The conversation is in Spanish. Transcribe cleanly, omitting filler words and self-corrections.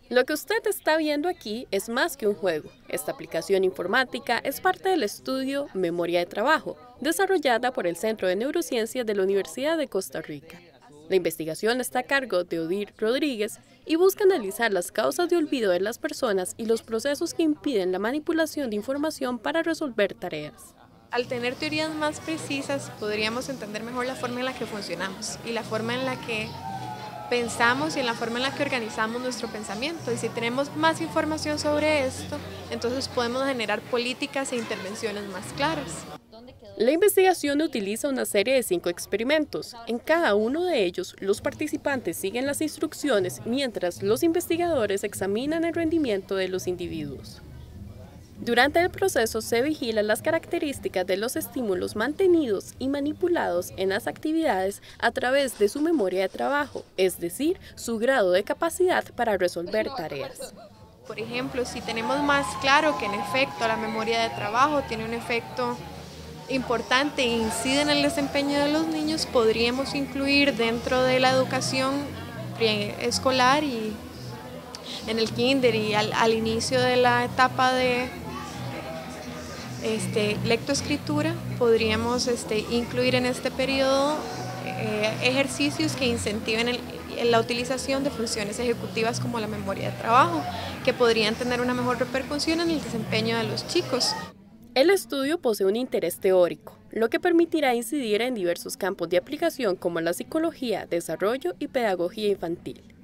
Lo que usted está viendo aquí es más que un juego. Esta aplicación informática es parte del estudio Memoria de Trabajo, desarrollada por el Centro de Neurociencias de la Universidad de Costa Rica. La investigación está a cargo de Odir Rodríguez y busca analizar las causas de olvido de las personas y los procesos que impiden la manipulación de información para resolver tareas. Al tener teorías más precisas, podríamos entender mejor la forma en la que funcionamos y la forma en la que pensamos y en la forma en la que organizamos nuestro pensamiento. Y si tenemos más información sobre esto, entonces podemos generar políticas e intervenciones más claras. La investigación utiliza una serie de 5 experimentos. En cada uno de ellos, los participantes siguen las instrucciones mientras los investigadores examinan el rendimiento de los individuos. Durante el proceso se vigilan las características de los estímulos mantenidos y manipulados en las actividades a través de su memoria de trabajo, es decir, su grado de capacidad para resolver tareas. Por ejemplo, si tenemos más claro que en efecto la memoria de trabajo tiene un efecto importante e incide en el desempeño de los niños, podríamos incluir dentro de la educación escolar y en el kinder y al inicio de la etapa de lectoescritura, podríamos incluir en este periodo ejercicios que incentiven la utilización de funciones ejecutivas como la memoria de trabajo, que podrían tener una mejor repercusión en el desempeño de los chicos. El estudio posee un interés teórico, lo que permitirá incidir en diversos campos de aplicación como la psicología, desarrollo y pedagogía infantil.